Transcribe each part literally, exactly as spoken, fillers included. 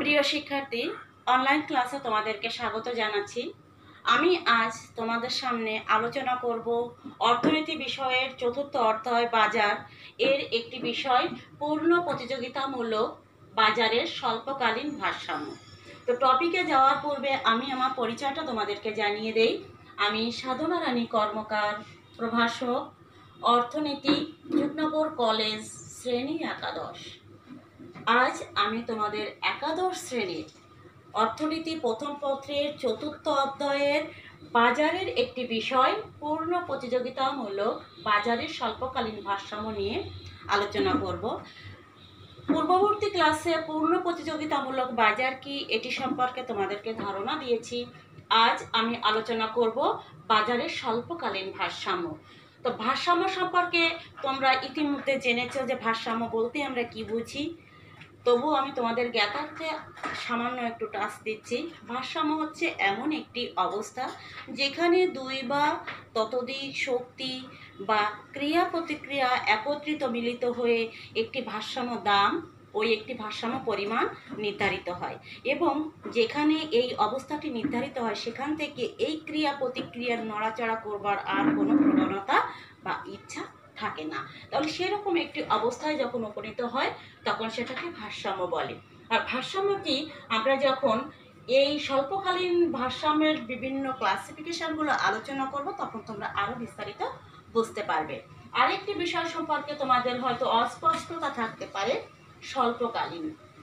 প্রিয় শিক্ষার্থী, অনলাইন ক্লাসে তোমাদেরকে স্বাগত জানাচ্ছি। আমি আজ তোমাদের সামনে আলোচনা করব অর্থনীতি বিষয়ের চতুর্থ অধ্যায় বাজার এর একটি বিষয় পূর্ণ প্রতিযোগিতামূলক বাজারের স্বল্পকালীন ভারসাম্য। তো টপিকে যাওয়ার পূর্বে আমি আমার পরিচয়টা তোমাদেরকে জানিয়ে দেই। আমি সাধনা রানী কর্মকার, প্রভাষক, অর্থনীতি, যুগনগর কলেজ, শ্রেণী একাদশ। আজ আমি তোমাদের একাদশ শ্রেণীর অর্থনীতি প্রথম পত্রের চতুর্থ অধ্যায়ের বাজারের একটি বিষয় পূর্ণ প্রতিযোগিতামূলক বাজারের স্বল্পকালীন ভারসাম্য নিয়ে আলোচনা করব। পূর্ববর্তী ক্লাসে পূর্ণ প্রতিযোগিতামূলক বাজার কি এটি সম্পর্কে তোমাদেরকে ধারণা দিয়েছি। আজ আমি আলোচনা করব বাজারের স্বল্পকালীন ভারসাম্য। তো ভারসাম্য সম্পর্কে তোমরা ইতিমধ্যে জেনেছো যে ভারসাম্য বলতে আমরা কি বুঝি। তবু আমি তোমাদের জ্ঞাতার্থে সামান্য একটু টাচ দিচ্ছি। ভারসাম্য হচ্ছে এমন একটি অবস্থা যেখানে দুই বা ততোধিক শক্তি বা ক্রিয়া প্রতিক্রিয়া একত্রিত মিলিত হয়ে একটি ভারসাম্য দাম ওই একটি ভারসাম্য পরিমাণ নির্ধারিত হয়, এবং যেখানে এই অবস্থাটি নির্ধারিত হয় সেখান থেকে এই ক্রিয়া প্রতিক্রিয়ার নড়াচড়া করবার আর কোনো প্রবণতা বা ইচ্ছা থাকে না। তাহলে সেরকম একটি অবস্থায় যখন উপনীত হয় তখন সেটাকে ভারসাম্য বলে। আর ভারসাম্যটি আমরা যখন এই স্বল্পকালীন ভারসাম্যের বিভিন্ন ক্লাসিফিকেশনগুলো আলোচনা করব তখন তোমরা আরও বিস্তারিত বুঝতে পারবে। আরেকটি বিষয় সম্পর্কে তোমাদের হয়তো অস্পষ্টতা থাকতে পারে, স্বল্পকালীন।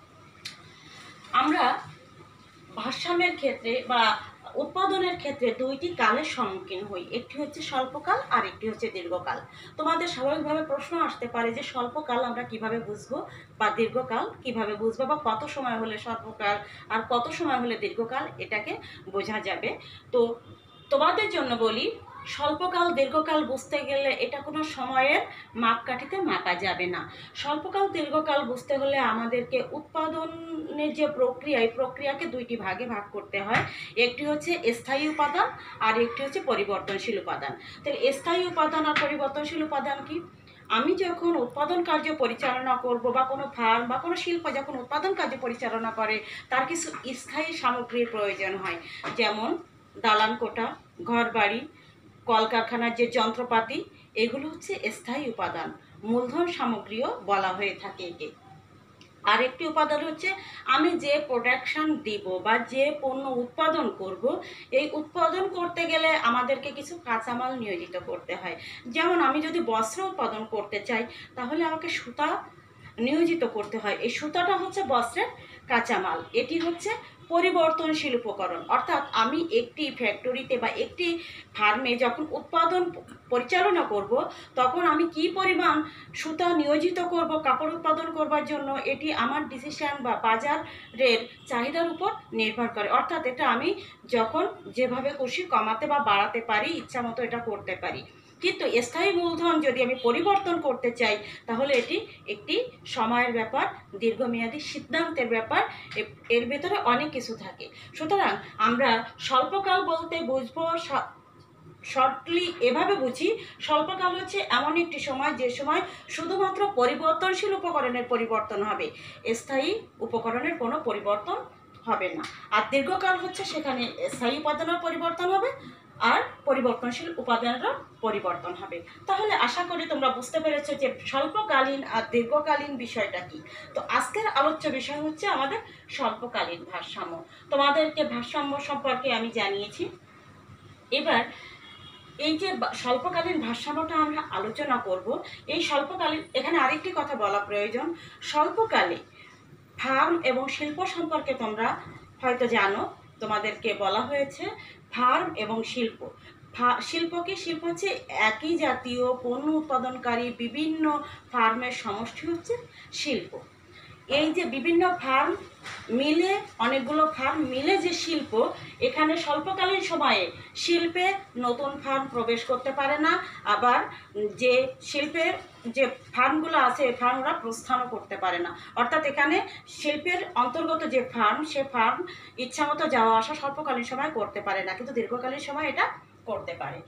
আমরা ভারসাম্যের ক্ষেত্রে বা উৎপাদনের ক্ষেত্রে দুইটি কালের সম্মুখীন হই, একটি হচ্ছে স্বল্পকাল আর একটি হচ্ছে দীর্ঘকাল। তোমাদের স্বাভাবিকভাবে প্রশ্ন আসতে পারে যে স্বল্পকাল আমরা কিভাবে বুঝবো বা দীর্ঘকাল কিভাবে বুঝবো, বা কত সময় হলে স্বল্পকাল আর কত সময় হলে দীর্ঘকাল এটাকে বোঝা যাবে। তো তোমাদের জন্য বলি, স্বল্পকাল দীর্ঘকাল বুঝতে গেলে এটা কোনো সময়ের মাপকাঠিতে মাপা যাবে না। স্বল্পকাল দীর্ঘকাল বুঝতে হলে আমাদেরকে উৎপাদনের যে প্রক্রিয়া, এই প্রক্রিয়াকে দুইটি ভাগে ভাগ করতে হয়। একটি হচ্ছে স্থায়ী উপাদান আর একটি হচ্ছে পরিবর্তনশীল উপাদান। তাহলে স্থায়ী উপাদান আর পরিবর্তনশীল উপাদান কি? আমি যখন উৎপাদন কার্য পরিচালনা করব বা কোনো ফার্ম বা কোনো শিল্প যখন উৎপাদন কার্য পরিচালনা করে তার কিছু স্থায়ী সামগ্রীর প্রয়োজন হয়, যেমন দালান কোঠা, ঘর বাড়ি, কলকারখানার যে যন্ত্রপাতি, এগুলো হচ্ছে স্থায়ী উপাদান। মূলধন সামগ্রীও বলা হয়ে থাকে একে। আরেকটি উপাদান হচ্ছে আমি যে প্রোডাকশন দিব বা যে পণ্য উৎপাদন করব, এই উৎপাদন করতে গেলে আমাদেরকে কিছু কাঁচামাল নিয়োজিত করতে হয়। যেমন আমি যদি বস্ত্র উৎপাদন করতে চাই তাহলে আমাকে সুতা নিয়োজিত করতে হয়। এই সুতাটা হচ্ছে বস্ত্রের কাঁচামাল। এটি হচ্ছে পরিবর্তনশীল উপকরণ। অর্থাৎ আমি একটি ফ্যাক্টরিতে বা একটি ফার্মে যখন উৎপাদন পরিচালনা করব তখন আমি কি পরিমাণ সুতা নিয়োজিত করব কাপড় উৎপাদন করবার জন্য, এটি আমার ডিসিশন বা বাজারের চাহিদার উপর নির্ভর করে। অর্থাৎ এটা আমি যখন যেভাবে খুশি কমাতে বা বাড়াতে পারি, ইচ্ছা মতো এটা করতে পারি। কিন্তু স্থায়ী মূলধন যদি আমি পরিবর্তন করতে চাই তাহলে এটি একটি সময়ের ব্যাপার, দীর্ঘমেয়াদী সিদ্ধান্তের ব্যাপার, এর ভেতরে অনেক কিছু থাকে। সুতরাং আমরা স্বল্পকাল বলতে বুঝবো, শর্টলি এভাবে বুঝি, স্বল্পকাল হচ্ছে এমন একটি সময় যে সময় শুধুমাত্র পরিবর্তনশীল উপকরণের পরিবর্তন হবে, স্থায়ী উপকরণের কোনো পরিবর্তন হবে না। আর দীর্ঘকাল হচ্ছে সেখানে স্থায়ী উপাদানের পরিবর্তন হবে আর পরিবর্তনশীল উপাদানেরও পরিবর্তন হবে। তাহলে আশা করি তোমরা বুঝতে পেরেছো যে স্বল্পকালীন আর দীর্ঘকালীন বিষয়টা কি। তো আজকের আলোচ্য বিষয় হচ্ছে আমাদের স্বল্পকালীন ভারসাম্য। তোমাদেরকে ভারসাম্য সম্পর্কে আমি জানিয়েছি। এবার এই যে স্বল্পকালীন ভারসাম্যটা আমরা আলোচনা করব, এই স্বল্পকালীন, এখানে আরেকটি কথা বলা প্রয়োজন। স্বল্পকালে ফার্ম এবং শিল্প সম্পর্কে তোমরা হয়তো জানো, তোমাদেরকে বলা হয়েছে ফার্ম এবং শিল্প। শিল্প কি? শিল্প হচ্ছে একই জাতীয় পণ্য উৎপাদনকারী বিভিন্ন ফার্মের সমষ্টি হচ্ছে শিল্প। এই যে বিভিন্ন ফার্ম মিলে, অনেকগুলো ফার্ম মিলে যে শিল্প, এখানে স্বল্পকালীন সময়ে শিল্পে নতুন ফার্ম প্রবেশ করতে পারে না, আবার যে শিল্পের যে ফার্মগুলো আছে এই ফার্মরা প্রস্থানও করতে পারে না। অর্থাৎ এখানে শিল্পের অন্তর্গত যে ফার্ম, সে ফার্ম ইচ্ছামতো যাওয়া আসা স্বল্পকালীন সময় করতে পারে না, কিন্তু দীর্ঘকালীন সময় এটা করতে পারে।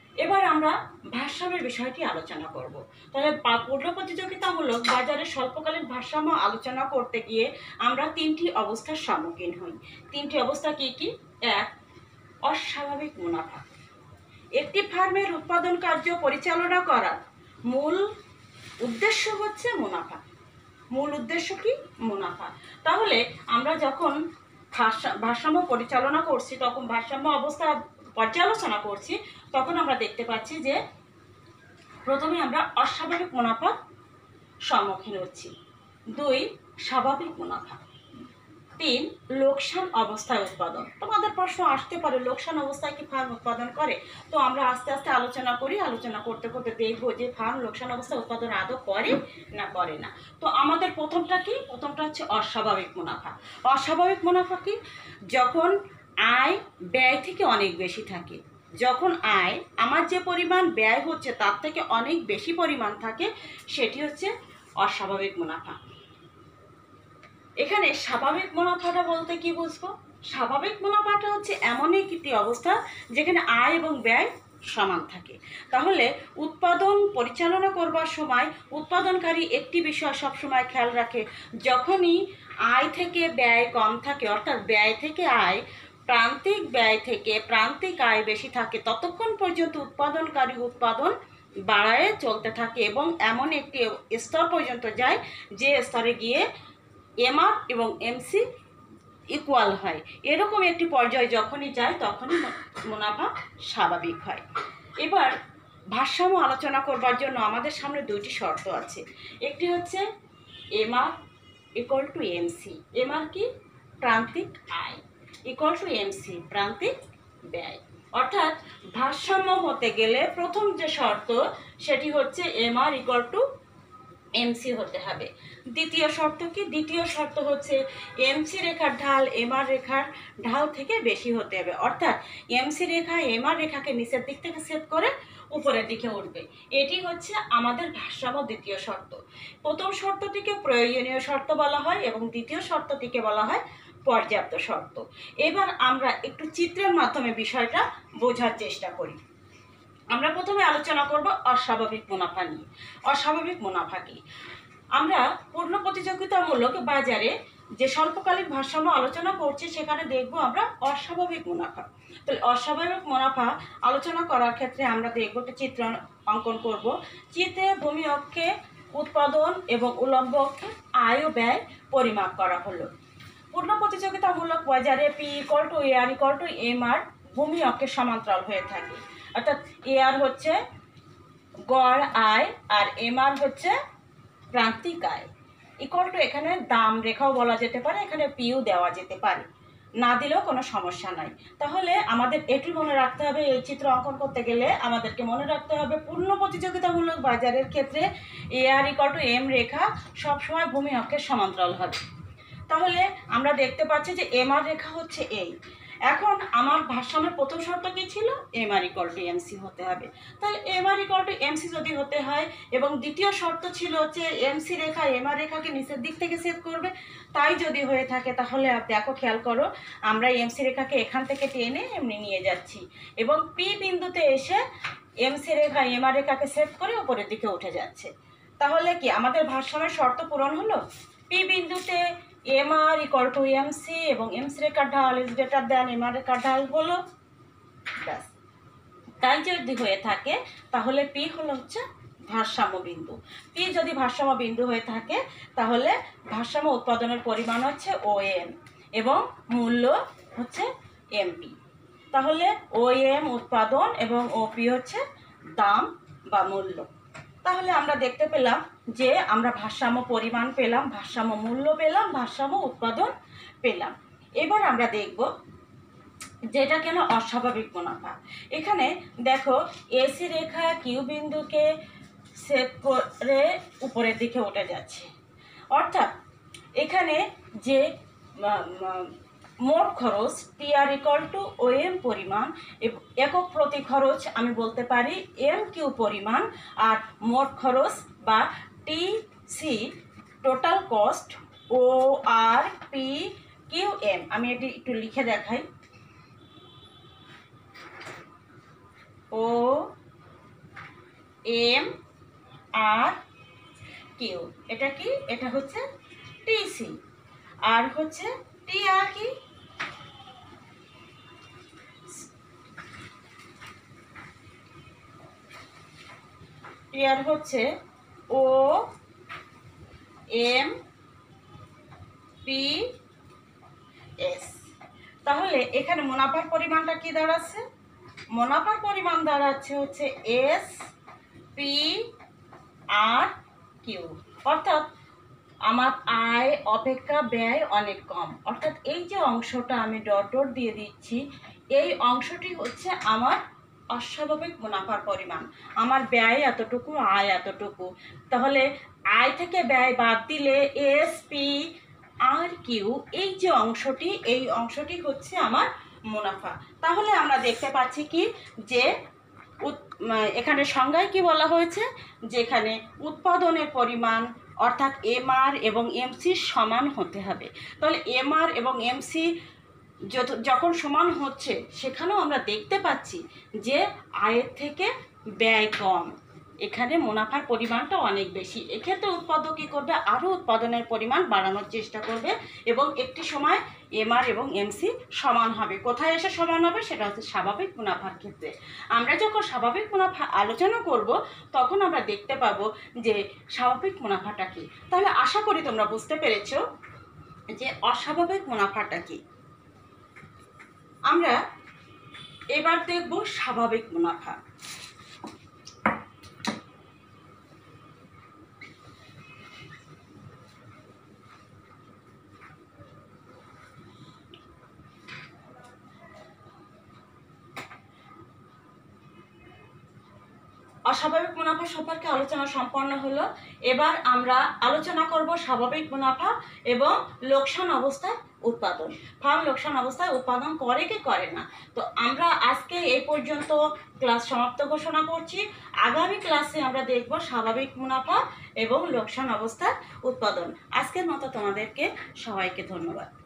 এবার আমরা ভারসাম্যের বিষয়টি আলোচনা করব। তাহলে পূর্ণ প্রতিযোগিতামূলক বাজারে স্বল্পকালীন ভারসাম্য আলোচনা করতে গিয়ে আমরা তিনটি অবস্থার সম্মুখীন হই। তিনটি অবস্থা কি কি? এক, অস্বাভাবিক মুনাফা। একটি ফার্মের উৎপাদন কার্য পরিচালনা করার মূল উদ্দেশ্য হচ্ছে মুনাফা। মূল উদ্দেশ্য কি? মুনাফা। তাহলে আমরা যখন ভারসাম্য পরিচালনা করছি, তখন ভারসাম্য অবস্থা পর্যালোচনা করছি, তখন আমরা দেখতে পাচ্ছি যে প্রথমে আমরা অস্বাভাবিক মুনাফার সম্মুখীন হচ্ছি। দুই, স্বাভাবিক মুনাফা। তিন, লোকসান অবস্থায় উৎপাদন। তোমাদের প্রশ্ন আসতে পারে লোকসান অবস্থায় কি ফার্ম উৎপাদন করে? তো আমরা আস্তে আস্তে আলোচনা করি, আলোচনা করতে করতে দেখবো যে ফার্ম লোকসান অবস্থায় উৎপাদন আদৌ করে না করে না। তো আমাদের প্রথমটা কি? প্রথমটা হচ্ছে অস্বাভাবিক মুনাফা। অস্বাভাবিক মুনাফা কি? যখন আয় ব্যয় থেকে অনেক বেশি থাকে। যখন আয় আমার যে পরিমাণ ব্যয় হচ্ছে তার থেকে অনেক বেশি পরিমাণ থাকে, সেটি হচ্ছে অস্বাভাবিক মুনাফা। এখানে স্বাভাবিক মুনাফাটা বলতে কি বুঝবো? স্বাভাবিক মুনাফাটা হচ্ছে এমন একটি অবস্থা যেখানে আয় এবং ব্যয় সমান থাকে। তাহলে উৎপাদন পরিচালনা করবার সময় উৎপাদনকারী একটি বিষয় সবসময় খেয়াল রাখে, যখনই আয় থেকে ব্যয় কম থাকে, অর্থাৎ ব্যয় থেকে আয়, প্রান্তিক ব্যয় থেকে প্রান্তিক আয় বেশি থাকে, ততক্ষণ পর্যন্ত উৎপাদনকারী উৎপাদন বাড়ায় চলতে থাকে এবং এমন একটি স্তর পর্যন্ত যায় যে স্তরে গিয়ে এমআর এবং এমসি ইকুয়াল হয়। এরকম একটি পর্যায়ে যখনই যায় তখনই মুনাফা স্বাভাবিক হয়। এবার ভারসাম্য আলোচনা করবার জন্য আমাদের সামনে দুইটি শর্ত আছে। একটি হচ্ছে MR equal to MC. MR কি? প্রান্তিক আয়, ইকুয়াল টু এমসি প্রান্তিক ব্যয়। অর্থাৎ ভারসাম্য হতে গেলে প্রথম যে শর্ত সেটি হচ্ছে এমআর ইকুয়াল টু এমসি হতে হবে। দ্বিতীয় শর্ত কি? দ্বিতীয় শর্ত হচ্ছে এমসি রেখার ঢাল এমআর রেখার ঢাল থেকে বেশি হতে হবে। অর্থাৎ এমসি রেখা এমআর রেখাকে নিচের দিক থেকে সেট করে উপরের দিকে উঠবে। এটি হচ্ছে আমাদের ভারসাম্য দ্বিতীয় শর্ত। প্রথম শর্তটিকে প্রয়োজনীয় শর্ত বলা হয় এবং দ্বিতীয় শর্তটিকে বলা হয় পর্যাপ্ত শর্ত। এবার আমরা একটু চিত্রের মাধ্যমে বিষয়টা বোঝার চেষ্টা করি। আমরা প্রথমে আলোচনা করব অস্বাভাবিক মুনাফা নিয়ে। অস্বাভাবিক মুনাফা কি? আমরা পূর্ণ প্রতিযোগিতামূলক বাজারে যে স্বল্পকালীন ভারসাম্য আলোচনা করছি সেখানে দেখব আমরা অস্বাভাবিক মুনাফা। তাহলে অস্বাভাবিক মুনাফা আলোচনা করার ক্ষেত্রে আমরা দেখব একটা চিত্র অঙ্কন করব। চিত্রে ভূমি অক্ষে উৎপাদন এবং উল্লম্ব অক্ষে আয় ও ব্যয় পরিমাপ করা হলো। পূর্ণ প্রতিযোগিতামূলক বাজারে P equal to A R equal to M R ভূমি অক্ষের সমান্তরাল হয়ে থাকে। অর্থাৎ এ আর হচ্ছে গড় আয় আর এম আর হচ্ছে প্রান্তিক আয়, ইকুয়াল টু এখানে দাম রেখাও বলা যেতে পারে, এখানে পিও দেওয়া যেতে পারে, না দিলেও কোনো সমস্যা নাই। তাহলে আমাদের এটি মনে রাখতে হবে, এই চিত্র অঙ্কন করতে গেলে আমাদেরকে মনে রাখতে হবে পূর্ণ প্রতিযোগিতামূলক বাজারের ক্ষেত্রে A R equal to M রেখা সবসময় ভূমি অক্ষের সমান্তরাল হবে। তাহলে আমরা দেখতে পাচ্ছি যে এম আর রেখা হচ্ছে এই। এখন আমার ভারসাম্যের প্রথম শর্ত কি ছিল? M R equal to MC হতে হবে। তাহলে M R equal to MC যদি হতে হয় এবং দ্বিতীয় শর্ত ছিল হচ্ছে এমসি রেখা এম আর রেখাকে নিচের দিক থেকে সেট করবে, তাই যদি হয়ে থাকে তাহলে দেখো খেয়াল করো, আমরা এমসি রেখাকে এখান থেকে টেনে এমনি নিয়ে যাচ্ছি এবং পি বিন্দুতে এসে এমসি রেখা এম আর রেখাকে সেট করে উপরের দিকে উঠে যাচ্ছে। তাহলে কি আমাদের ভারসাম্যের শর্ত পূরণ হলো? পি বিন্দুতে M R equal to MC এবং এমসি রেখার ঢাল is greater than M R রেখার ঢাল হলো। ব্যাস, তাই যদি হয়ে থাকে তাহলে পি হলো হচ্ছে ভারসাম্য বিন্দু। পি যদি ভারসাম্য বিন্দু হয়ে থাকে তাহলে ভারসাম্য উৎপাদনের পরিমাণ হচ্ছে ও এম এবং মূল্য হচ্ছে এমপি। তাহলে ও এম উৎপাদন এবং ওপি হচ্ছে দাম বা মূল্য। তাহলে আমরা দেখতে পেলাম যে আমরা ভারসাম্য পরিমাণ পেলাম, ভারসাম্য মূল্য পেলাম, ভারসাম্য উৎপাদন পেলাম। এবার আমরা দেখব যেটা কেন অস্বাভাবিক মুনাফা। এখানে দেখো এসি রেখা কিউ বিন্দুকে সেট করে উপরের দিকে উঠে যাচ্ছে। অর্থাৎ এখানে যে মোট খরচ T R equal to O M পরিমাণ, একক প্রতি খরচ আমি বলতে পারি এম কিউ পরিমাণ, আর মোট খরচ বা T C total cost O R P Q M. আমি এটি একটু লিখে দেখাই, ও এম আর কিউ। এটা কি? এটা হচ্ছে টিসি। আর হচ্ছে টি আর কি? টি আর হচ্ছে ও এম পি এস। তাহলে এখানে মুনাফার পরিমাণটা কি দাঁড়াচ্ছে? মুনাফার পরিমাণ দাঁড়াচ্ছে হচ্ছে এস পি আর কিউ। অর্থাৎ আমার আয় অপেক্ষা ব্যয় অনেক কম। অর্থাৎ এই যে অংশটা আমি ডট ডট দিয়ে দিচ্ছি, এই অংশটি হচ্ছে আমার অস্বাভাবিক মুনাফার পরিমাণ। আমার ব্যয় এতটুকু, আয় এতটুকু। তাহলে আয় থেকে ব্যয় বাদ দিলে এস পি আর কিউ, এই যে অংশটি, এই অংশটি হচ্ছে আমার মুনাফা। তাহলে আমরা দেখতে পাচ্ছি কি যে এখানে সংজ্ঞায় কি বলা হয়েছে, যেখানে উৎপাদনের পরিমাণ অর্থাৎ এমআর এবং এমসি সমান হতে হবে। তাহলে এমআর এবং এমসি যখন সমান হচ্ছে, সেখানেও আমরা দেখতে পাচ্ছি যে আয়ের থেকে ব্যয় কম, এখানে মুনাফার পরিমাণটা অনেক বেশি। এক্ষেত্রে উৎপাদক কী করবে? আরও উৎপাদনের পরিমাণ বাড়ানোর চেষ্টা করবে এবং একটি সময় এমআর এবং এমসি সমান হবে। কোথায় এসে সমান হবে? সেটা হচ্ছে স্বাভাবিক মুনাফার ক্ষেত্রে। আমরা যখন স্বাভাবিক মুনাফা আলোচনা করব, তখন আমরা দেখতে পাবো যে স্বাভাবিক মুনাফাটা কী। তাহলে আশা করি তোমরা বুঝতে পেরেছ যে অস্বাভাবিক মুনাফাটা কী। আমরা এবার দেখব স্বাভাবিক মুনাফা। অস্বাভাবিক মুনাফা সম্পর্কে আলোচনা সম্পন্ন হলো। এবার আমরা আলোচনা করব স্বাভাবিক মুনাফা এবং লোকসান অবস্থায় উৎপাদন। ফার্ম লোকসান অবস্থায় উৎপাদন করে কি করে না। তো আমরা আজকে এই পর্যন্ত ক্লাস সমাপ্ত ঘোষণা করছি। আগামী ক্লাসে আমরা দেখব স্বাভাবিক মুনাফা এবং লোকসান অবস্থায় উৎপাদন। আজকের মতো তোমাদেরকে সবাইকে ধন্যবাদ।